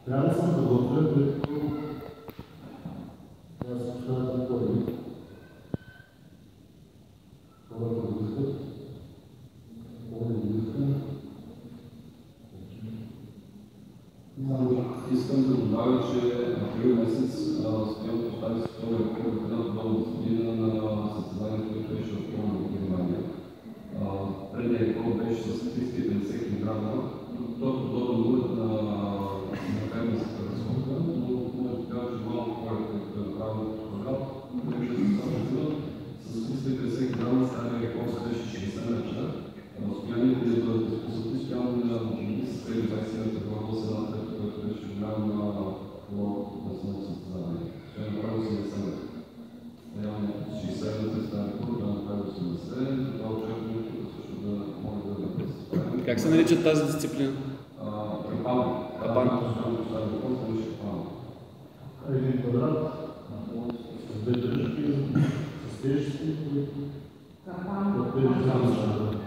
Трябва да съм подготвен, тъй като трябва да се поставят на първи. Хората го искат. Искам да добавя, че април месец успявам да поставя световен рекорд в едната долна година на състезанието, което беше в Пълна в Германия. Предният рекорд беше с 350 кг. Той е подобен на фермерската разходка, но може да кажа, че малко хората, които е направил квадрат, беше с 350 кг стария рекорд беше 60 метра. Стоянието да бъдат изпуснати, стоянно на с тези 20 метра горе с едната, което беше голямо на лоб на самото състезание. Той е направил 80 метра. Реално 60 метра става рекорд, той е направил 80, това очакваме също да може да бъде. Как се нарича тази дисциплина? Капан. Капан. Един квадрат, с две дръжки, с тежести, които... Капан.